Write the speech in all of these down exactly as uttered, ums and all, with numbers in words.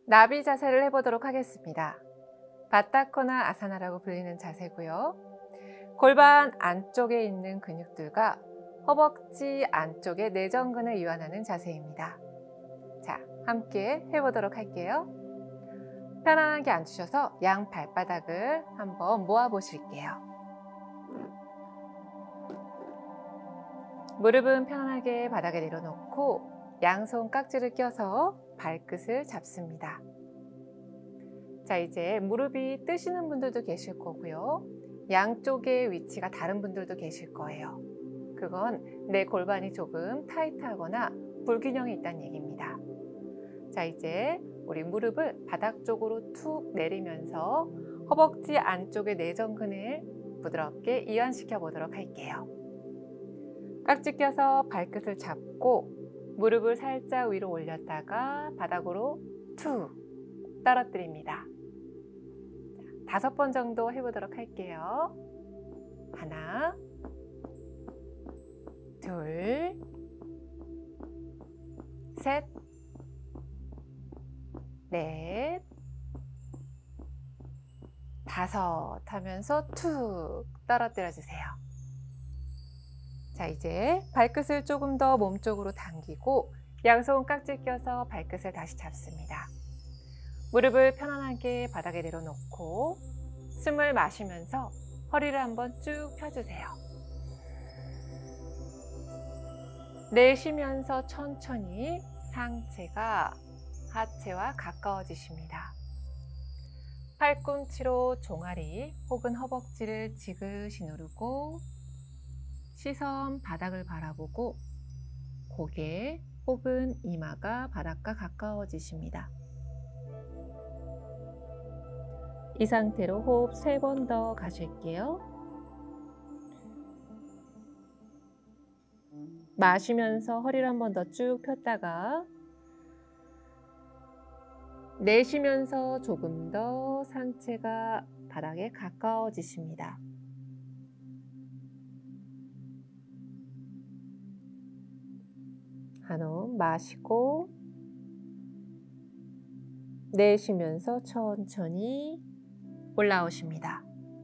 나비 자세를 해보도록 하겠습니다. 바타코나 아사나라고 불리는 자세고요. 골반 안쪽에 있는 근육들과 허벅지 안쪽의 내전근을 이완하는 자세입니다. 자, 함께 해보도록 할게요. 편안하게 앉으셔서 양 발바닥을 한번 모아 보실게요. 무릎은 편안하게 바닥에 내려놓고 양손 깍지를 껴서 발끝을 잡습니다. 자, 이제 무릎이 뜨시는 분들도 계실 거고요. 양쪽의 위치가 다른 분들도 계실 거예요. 그건 내 골반이 조금 타이트하거나 불균형이 있다는 얘기입니다. 자, 이제 우리 무릎을 바닥 쪽으로 툭 내리면서 허벅지 안쪽의 내전근을 부드럽게 이완시켜 보도록 할게요. 깍지 껴서 발끝을 잡고 무릎을 살짝 위로 올렸다가 바닥으로 툭 떨어뜨립니다. 다섯 번 정도 해보도록 할게요. 하나, 둘, 셋, 넷, 다섯 하면서 툭 떨어뜨려 주세요. 자, 이제 발끝을 조금 더 몸쪽으로 당기고 양손 깍지 껴서 발끝을 다시 잡습니다. 무릎을 편안하게 바닥에 내려놓고 숨을 마시면서 허리를 한번 쭉 펴주세요. 내쉬면서 천천히 상체가 하체와 가까워지십니다. 팔꿈치로 종아리 혹은 허벅지를 지그시 누르고 시선 바닥을 바라보고 고개 혹은 이마가 바닥과 가까워지십니다. 이 상태로 호흡 세 번 더 가실게요. 마시면서 허리를 한 번 더 쭉 폈다가 내쉬면서 조금 더 상체가 바닥에 가까워지십니다. 한호흡 마시고 내쉬면서 천천히 올라오십니다.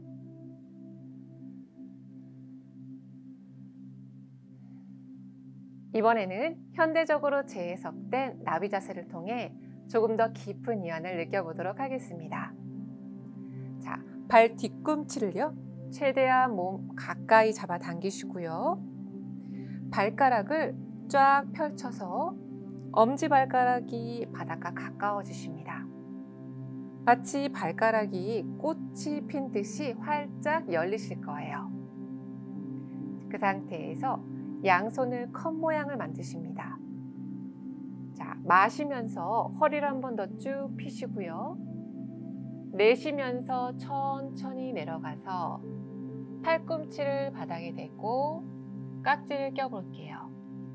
이번에는 현대적으로 재해석된 나비 자세를 통해 조금 더 깊은 이완을 느껴보도록 하겠습니다. 자, 발 뒤꿈치를요, 최대한 몸 가까이 잡아 당기시고요. 발가락을 쫙 펼쳐서 엄지발가락이 바닥과 가까워지십니다. 마치 발가락이 꽃이 핀 듯이 활짝 열리실 거예요. 그 상태에서 양손을 컵 모양을 만드십니다. 자, 마시면서 허리를 한 번 더 쭉 펴시고요. 내쉬면서 천천히 내려가서 팔꿈치를 바닥에 대고 깍지를 껴볼게요.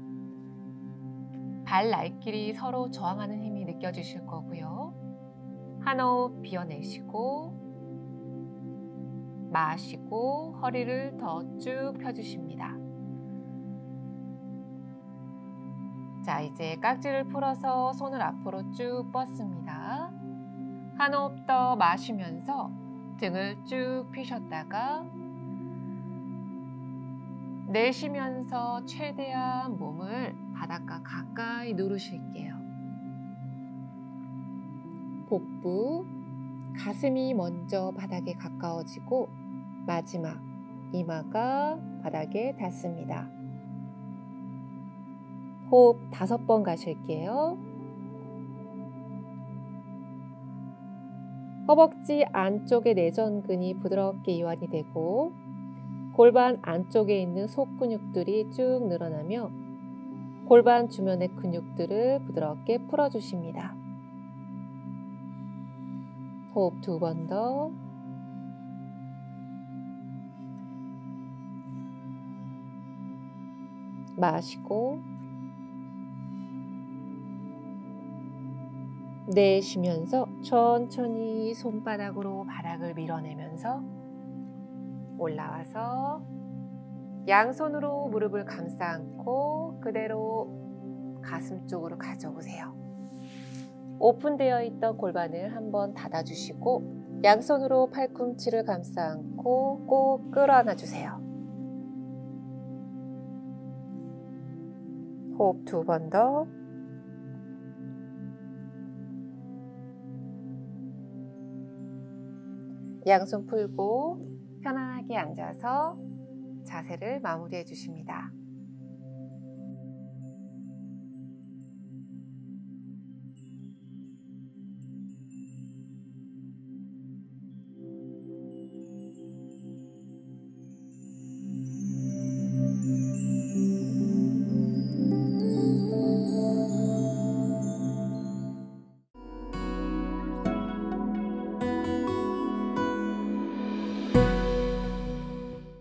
발 날길이 서로 저항하는 힘이 느껴지실 거고요. 한 호흡 비워내시고 마시고 허리를 더 쭉 펴주십니다. 자, 이제 깍지를 풀어서 손을 앞으로 쭉 뻗습니다. 한 호흡 더 마시면서 등을 쭉 펴셨다가 내쉬면서 최대한 몸을 바닥과 가까이 누르실게요. 복부, 가슴이 먼저 바닥에 가까워지고 마지막 이마가 바닥에 닿습니다. 호흡 다섯 번 가실게요. 허벅지 안쪽의 내전근이 부드럽게 이완이 되고 골반 안쪽에 있는 속근육들이 쭉 늘어나며 골반 주변의 근육들을 부드럽게 풀어주십니다. 호흡 두 번 더. 마시고 내쉬면서 천천히 손바닥으로 바닥을 밀어내면서 올라와서 양손으로 무릎을 감싸 안고 그대로 가슴 쪽으로 가져오세요. 오픈되어 있던 골반을 한번 닫아주시고 양손으로 팔꿈치를 감싸 안고 꼭 끌어안아 주세요. 호흡 두 번 더. 양손 풀고 편안하게 앉아서 자세를 마무리해 주십니다.